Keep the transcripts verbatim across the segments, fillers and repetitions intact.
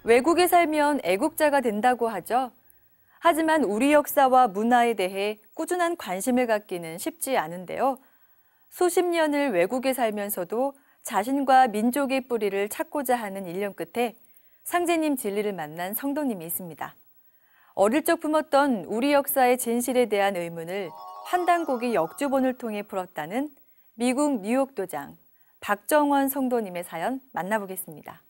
외국에 살면 애국자가 된다고 하죠. 하지만 우리 역사와 문화에 대해 꾸준한 관심을 갖기는 쉽지 않은데요. 수십 년을 외국에 살면서도 자신과 민족의 뿌리를 찾고자 하는 일념 끝에 상제님 진리를 만난 성도님이 있습니다. 어릴 적 품었던 우리 역사의 진실에 대한 의문을 환단고기 역주본을 통해 풀었다는 미국 뉴욕 도장 박정원 성도님의 사연 만나보겠습니다.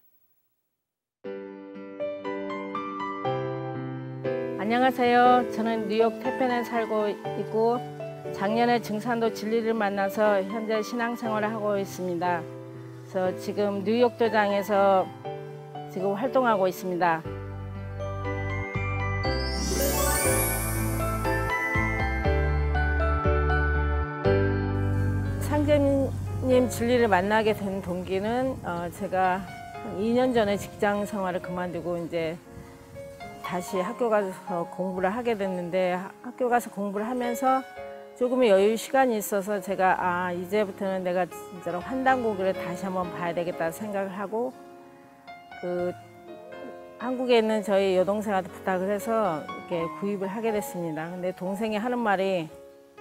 안녕하세요. 저는 뉴욕 태펜에 살고 있고 작년에 증산도 진리를 만나서 현재 신앙생활을 하고 있습니다. 그래서 지금 뉴욕 도장에서 지금 활동하고 있습니다. 상제님 진리를 만나게 된 동기는 어, 제가 한 이 년 전에 직장 생활을 그만두고 이제 다시 학교 가서 공부를 하게 됐는데 학교 가서 공부를 하면서 조금의 여유 시간이 있어서 제가 아 이제부터는 내가 진짜로 환단고기를 다시 한번 봐야 되겠다 생각을 하고 그 한국에 있는 저희 여동생한테 부탁을 해서 이렇게 구입을 하게 됐습니다. 근데 동생이 하는 말이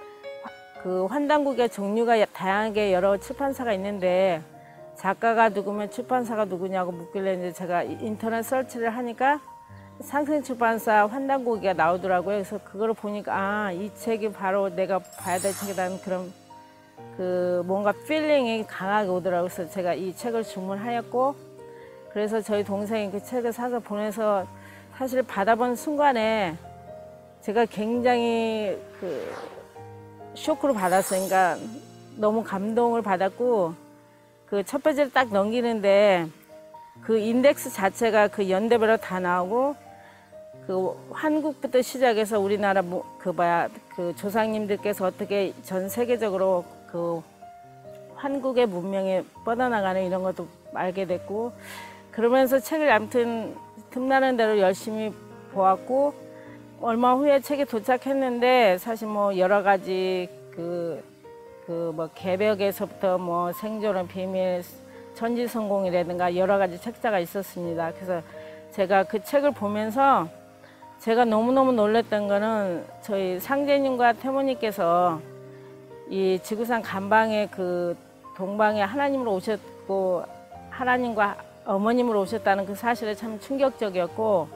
그 환단고기의 종류가 다양하게 여러 출판사가 있는데 작가가 누구면 출판사가 누구냐고 묻길래 이제 제가 인터넷 서치를 하니까 상생출판사 환단고기가 나오더라고요. 그래서 그거를 보니까 아, 이 책이 바로 내가 봐야 될 책이라는 그런 그 뭔가 필링이 강하게 오더라고요. 그래서 제가 이 책을 주문하였고 그래서 저희 동생이 그 책을 사서 보내서 사실 받아본 순간에 제가 굉장히 그 쇼크를 받았어요. 그러니까 너무 감동을 받았고 그 첫 페이지를 딱 넘기는데 그 인덱스 자체가 그 연대별로 다 나오고 그 한국부터 시작해서 우리나라 그 뭐야 그 조상님들께서 어떻게 전 세계적으로 그 한국의 문명에 뻗어나가는 이런 것도 알게 됐고 그러면서 책을 아무튼 틈나는 대로 열심히 보았고 얼마 후에 책이 도착했는데 사실 뭐 여러 가지 그 그 뭐 개벽에서부터 뭐 생존의 비밀 천지성공이라든가 여러 가지 책자가 있었습니다. 그래서 제가 그 책을 보면서 제가 너무너무 놀랐던 거는 저희 상제님과 태모님께서 이 지구상 간방에 그 동방에 하나님으로 오셨고 하나님과 어머님으로 오셨다는 그 사실에 참 충격적이었고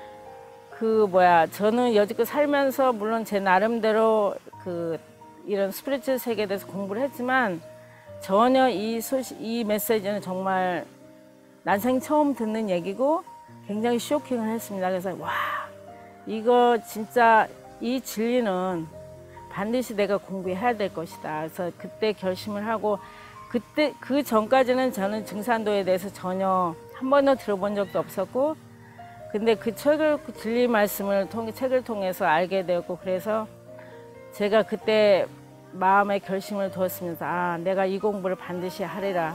그 뭐야 저는 여지껏 살면서 물론 제 나름대로 그 이런 스피리추얼 세계에 대해서 공부를 했지만 전혀 이 소식, 이 메시지는 정말 난생 처음 듣는 얘기고 굉장히 쇼킹을 했습니다. 그래서 와 이거 진짜 이 진리는 반드시 내가 공부해야 될 것이다. 그래서 그때 결심을 하고 그때 그 전까지는 저는 증산도에 대해서 전혀 한 번도 들어본 적도 없었고 근데 그 책을 그 진리 말씀을 통해 책을 통해서 알게 되었고 그래서 제가 그때 마음의 결심을 두었습니다. 아, 내가 이 공부를 반드시 하리라.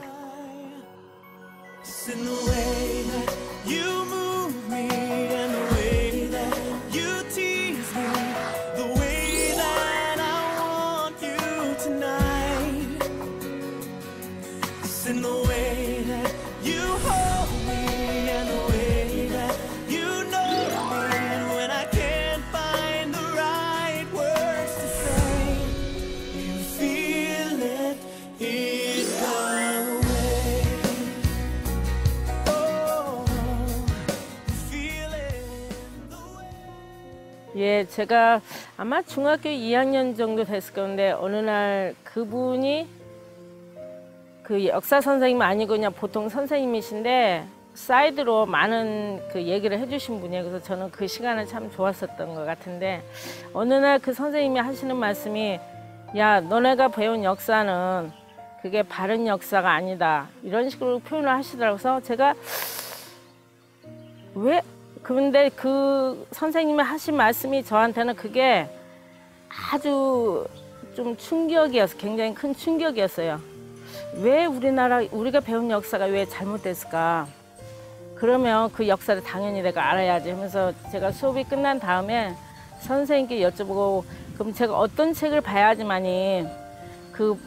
예, 제가 아마 중학교 이 학년 정도 됐을 건데 어느 날 그분이 그 역사 선생님 아니고 그냥 보통 선생님이신데 사이드로 많은 그 얘기를 해주신 분이에요. 그래서 저는 그 시간을 참 좋았었던 것 같은데 어느 날 그 선생님이 하시는 말씀이 야, 너네가 배운 역사는 그게 바른 역사가 아니다. 이런 식으로 표현을 하시더라고요. 그래서 제가 왜 그런데 그 선생님이 하신 말씀이 저한테는 그게 아주 좀 충격이었어요. 굉장히 큰 충격이었어요. 왜 우리나라, 우리가 배운 역사가 왜 잘못됐을까? 그러면 그 역사를 당연히 내가 알아야지 하면서 제가 수업이 끝난 다음에 선생님께 여쭤보고 그럼 제가 어떤 책을 봐야지만이 그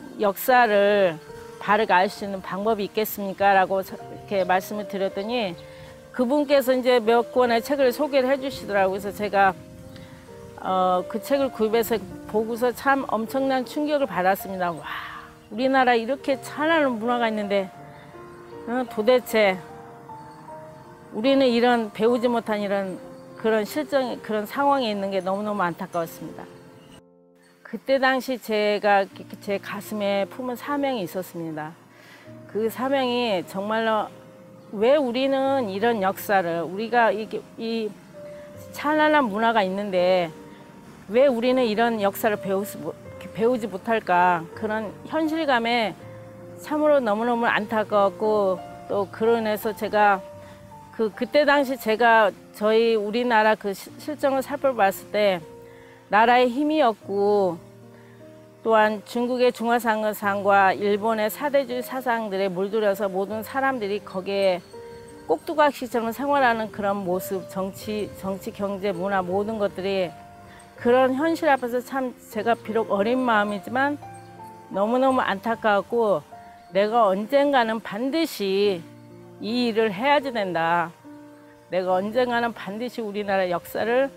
역사를 바르게 알 수 있는 방법이 있겠습니까? 라고 이렇게 말씀을 드렸더니 그분께서 이제 몇 권의 책을 소개를 해주시더라고요. 그래서 제가 어, 그 책을 구입해서 보고서 참 엄청난 충격을 받았습니다. 와, 우리나라 이렇게 찬란한 문화가 있는데 어, 도대체 우리는 이런 배우지 못한 이런 그런 실정 그런 상황에 있는 게 너무너무 안타까웠습니다. 그때 당시 제가 제 가슴에 품은 사명이 있었습니다. 그 사명이 정말로 왜 우리는 이런 역사를 우리가 이게 이 찬란한 문화가 있는데 왜 우리는 이런 역사를 배우지, 배우지 못할까 그런 현실감에 참으로 너무너무 안타까웠고 또 그러면서 제가 그 그때 당시 제가 저희 우리나라 그 실정을 살펴봤을 때 나라의 힘이 없고 또한 중국의 중화상과 일본의 사대주의 사상들에 물들여서 모든 사람들이 거기에 꼭두각시처럼 생활하는 그런 모습, 정치, 정치, 경제, 문화 모든 것들이 그런 현실 앞에서 참 제가 비록 어린 마음이지만 너무너무 안타까웠고 내가 언젠가는 반드시 이 일을 해야지 된다. 내가 언젠가는 반드시 우리나라 역사를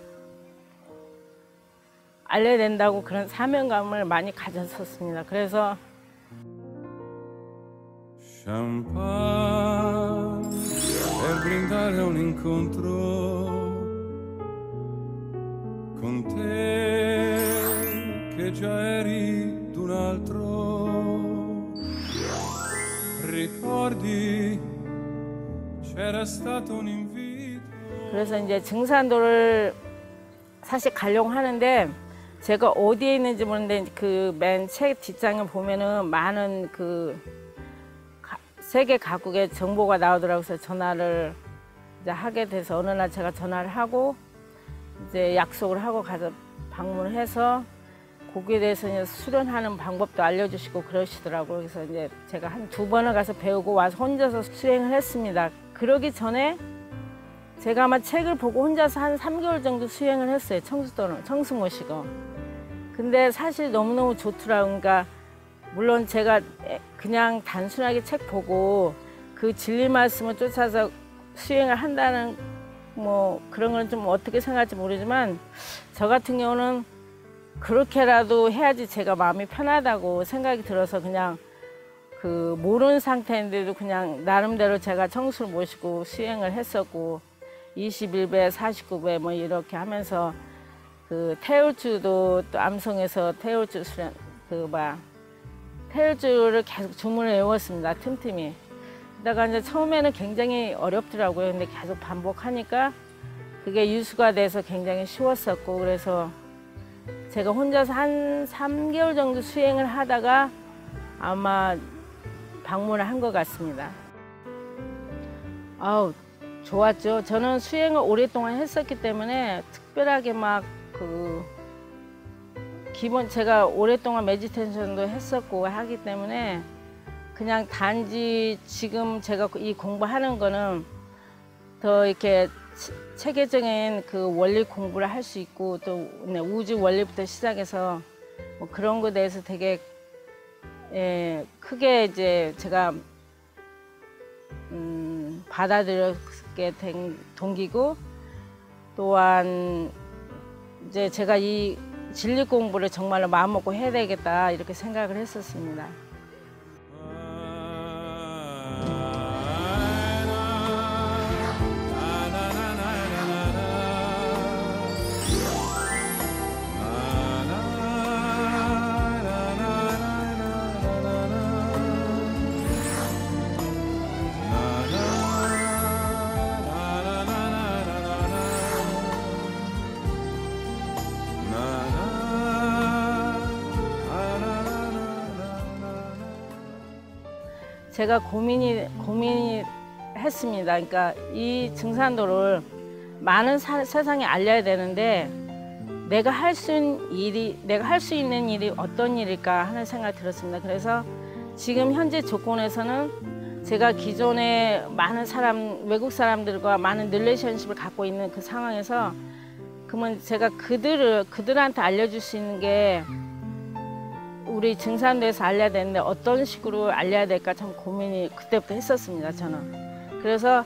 알려야 된다고 그런 사명감을 많이 가졌었습니다. 그래서 Champagne per brindare un incontro con te che già eri d'un altro ricordi c'era stato un invito. 그래서 이제 증산도를 사실 가려고 하는데 제가 어디에 있는지 모르는데 그 맨 책 뒷장에 보면은 많은 그 가, 세계 각국의 정보가 나오더라고요. 그래서 전화를 이제 하게 돼서 어느 날 제가 전화를 하고 이제 약속을 하고 가서 방문을 해서 거기에 대해서 이제 수련하는 방법도 알려주시고 그러시더라고요. 그래서 이제 제가 한 두 번을 가서 배우고 와서 혼자서 수행을 했습니다. 그러기 전에 제가 아마 책을 보고 혼자서 한 삼 개월 정도 수행을 했어요. 청수도는, 청수 모시고. 근데 사실 너무너무 좋더라고요. 그러니까 물론 제가 그냥 단순하게 책 보고 그 진리 말씀을 쫓아서 수행을 한다는 뭐 그런 건 좀 어떻게 생각할지 모르지만 저 같은 경우는 그렇게라도 해야지 제가 마음이 편하다고 생각이 들어서 그냥 그 모르는 상태인데도 그냥 나름대로 제가 청수를 모시고 수행을 했었고 이십일 배, 사십구 배 뭐 이렇게 하면서 그 태울주도 또 암송에서 태울주 수련 그 막 태울주를 계속 주문을 외웠습니다. 틈틈이. 그러다가 이제 처음에는 굉장히 어렵더라고요. 근데 계속 반복하니까 그게 유수가 돼서 굉장히 쉬웠었고 그래서 제가 혼자서 한 삼 개월 정도 수행을 하다가 아마 방문을 한 것 같습니다. 아우 좋았죠. 저는 수행을 오랫동안 했었기 때문에 특별하게 막 그 기본 제가 오랫동안 메디테이션도 했었고 하기 때문에 그냥 단지 지금 제가 이 공부하는 거는 더 이렇게 체계적인 그 원리 공부를 할 수 있고 또 우주 원리부터 시작해서 뭐 그런 거에 대해서 되게 예, 크게 이제 제가 음, 받아들였게 된 동기고 또한 이제 제가 이 진리 공부를 정말로 마음먹고 해야 되겠다 이렇게 생각을 했었습니다. 제가 고민이 고민이 했습니다. 그러니까 이 증산도를 많은 사, 세상에 알려야 되는데 내가 할 수 있는 일이 내가 할 수 있는 일이 어떤 일일까 하는 생각이 들었습니다. 그래서 지금 현재 조건에서는 제가 기존에 많은 사람 외국 사람들과 많은 릴레이션십을 갖고 있는 그 상황에서 그러면 제가 그들을 그들한테 알려줄 수 있는 게 우리 증산도에서 알려야 되는데 어떤 식으로 알려야 될까 참 고민이 그때부터 했었습니다. 저는. 그래서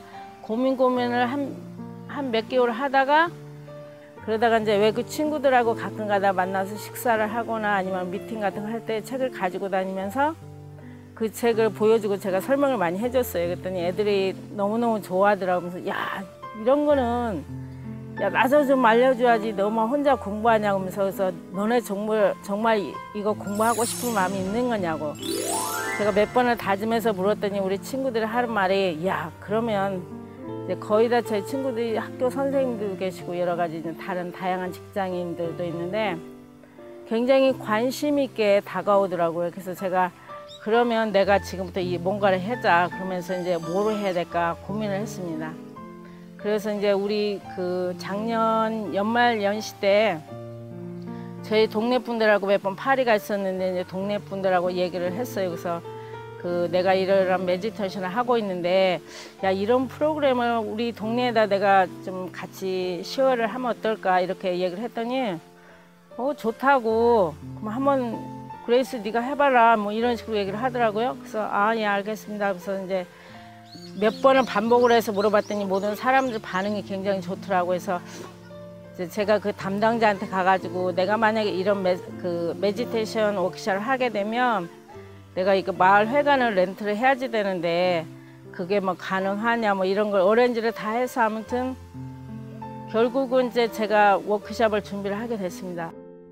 고민 고민을 한, 한 몇 개월 하다가 그러다가 이제 외국 친구들하고 가끔 가다 만나서 식사를 하거나 아니면 미팅 같은 거 할 때 책을 가지고 다니면서 그 책을 보여주고 제가 설명을 많이 해줬어요. 그랬더니 애들이 너무너무 좋아하더라고요. 그래서 야, 이런 거는 야, 나도 좀 알려줘야지. 너만 혼자 공부하냐고 하면서 그래서 너네 정말, 정말 이거 공부하고 싶은 마음이 있는 거냐고. 제가 몇 번을 다짐해서 물었더니 우리 친구들이 하는 말이 야, 그러면 이제 거의 다 저희 친구들이 학교 선생님들도 계시고 여러 가지 다른 다양한 직장인들도 있는데 굉장히 관심 있게 다가오더라고요. 그래서 제가 그러면 내가 지금부터 이 뭔가를 해자 그러면서 이제 뭐를 해야 될까 고민을 했습니다. 그래서 이제 우리 그 작년 연말 연시 때 저희 동네 분들하고 몇 번 파리가 있었는데 이제 동네 분들하고 얘기를 했어요. 그래서 그 내가 이런 메디테이션을 하고 있는데 야, 이런 프로그램을 우리 동네에다 내가 좀 같이 시어를 하면 어떨까 이렇게 얘기를 했더니 어 좋다고 그럼 한번 그레이스 네가 해봐라 뭐 이런 식으로 얘기를 하더라고요. 그래서 아, 예, 알겠습니다. 그래서 이제 몇 번을 반복을 해서 물어봤더니 모든 사람들 반응이 굉장히 좋더라고요. 그래서 이제 제가 그 담당자한테 가가지고 내가 만약에 이런 메, 그 메디테이션 워크숍을 하게 되면 내가 이거 마을 회관을 렌트를 해야지 되는데 그게 뭐 가능하냐 뭐 이런 걸 어레인지를 다 해서 아무튼 결국은 이제 제가 워크숍을 준비를 하게 됐습니다.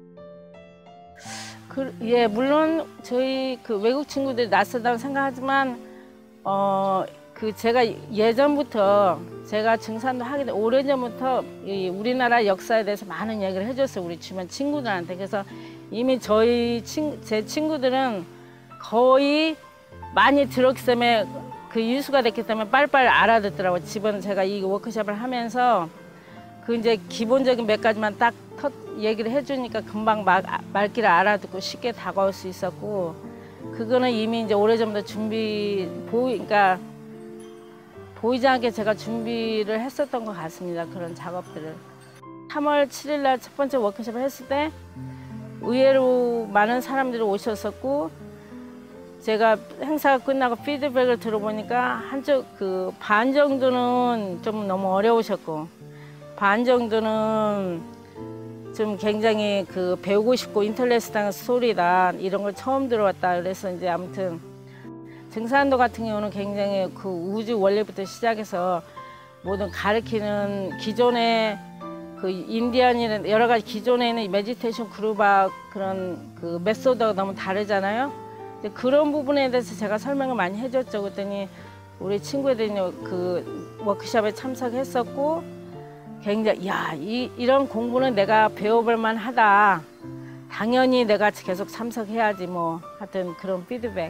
그, 예, 물론 저희 그 외국 친구들이 낯설다고 생각하지만 어, 그 제가 예전부터 제가 증산도 하게 된 오래전부터 이 우리나라 역사에 대해서 많은 얘기를 해줬어요. 우리 주변 친구들한테. 그래서 이미 저희 친, 제 친구들은 거의 많이 들었기 때문에 그 유수가 됐기 때문에 빨리빨리 알아듣더라고요. 집은 제가 이 워크숍을 하면서 그 이제 기본적인 몇 가지만 딱 터, 얘기를 해주니까 금방 말, 말귀를 알아듣고 쉽게 다가올 수 있었고 그거는 이미 이제 오래전부터 준비 보이 그러니까 보이지 않게 제가 준비를 했었던 것 같습니다. 그런 작업들을. 삼월 칠일 날 첫 번째 워크숍을 했을 때 의외로 많은 사람들이 오셨었고 제가 행사가 끝나고 피드백을 들어보니까 한쪽 그 반 정도는 좀 너무 어려우셨고 반 정도는 좀 굉장히 그 배우고 싶고 인터레스트한 스토리다 이런 걸 처음 들어왔다 그래서 이제 아무튼 증산도 같은 경우는 굉장히 그 우주 원리부터 시작해서 모든 가르치는 기존의 그 인디언이나 여러 가지 기존에 있는 메디테이션 그룹과 그런 그 메소드가 너무 다르잖아요. 그런 부분에 대해서 제가 설명을 많이 해줬죠. 그랬더니 우리 친구들이 그 워크숍에 참석했었고 굉장히 야, 이, 이런 공부는 내가 배워볼 만하다. 당연히 내가 계속 참석해야지 뭐 하여튼 그런 피드백.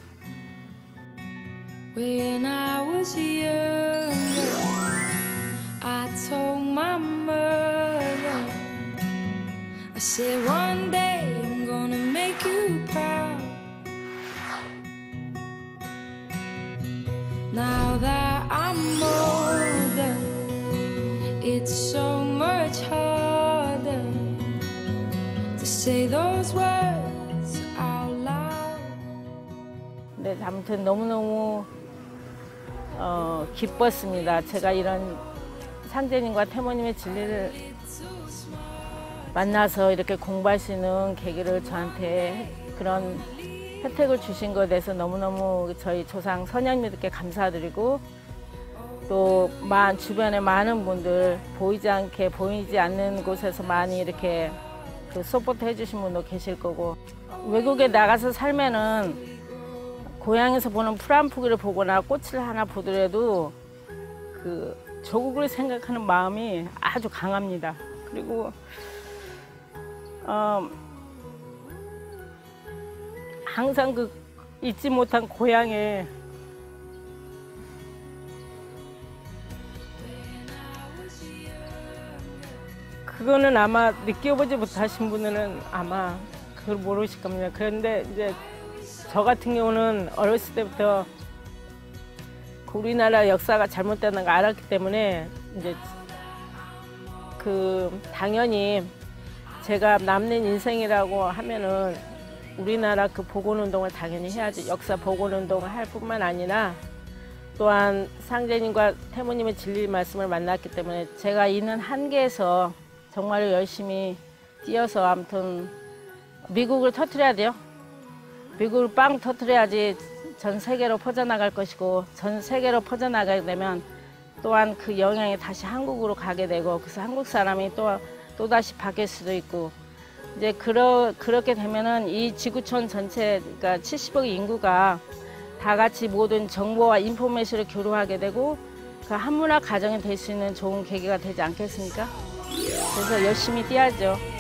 When I was younger, I told my mother, I said one day I'm gonna make you proud. Now that I'm older, it's so much harder to say those words out loud. 네, 아무튼 너무너무 어, 기뻤습니다. 제가 이런 상제님과 태모님의 진리를 만나서 이렇게 공부할 수 있는 계기를 저한테 그런 혜택을 주신 것에 대해서 너무너무 저희 조상 선양님들께 감사드리고 또 주변에 많은 분들 보이지 않게 보이지 않는 곳에서 많이 이렇게 그 서포트 해주신 분도 계실 거고 외국에 나가서 살면은 고향에서 보는 프란푸기를 보거나 꽃을 하나 보더라도 그 조국을 생각하는 마음이 아주 강합니다. 그리고 어, 항상 그 잊지 못한 고향에 그거는 아마 느껴보지 못하신 분들은 아마 그걸 모르실 겁니다. 그런데 이제 저 같은 경우는 어렸을 때부터 우리나라 역사가 잘못되는 걸 알았기 때문에 이제 그 당연히 제가 남는 인생이라고 하면은 우리나라 그 복원운동을 당연히 해야지. 역사 복원운동을 할 뿐만 아니라 또한 상제님과 태모님의 진리 말씀을 만났기 때문에 제가 있는 한계에서 정말로 열심히 뛰어서 아무튼 미국을 터뜨려야 돼요. 미국을 빵 터뜨려야지 전 세계로 퍼져나갈 것이고 전 세계로 퍼져나가게 되면 또한 그 영향이 다시 한국으로 가게 되고 그래서 한국 사람이 또, 또다시 바뀔 수도 있고 이제 그러, 그렇게 되면은 이 지구촌 전체 그러니까 칠십억 인구가 다 같이 모든 정보와 인포메이션을 교류하게 되고 그 한문화 가정이 될 수 있는 좋은 계기가 되지 않겠습니까? 그래서 열심히 뛰어야죠.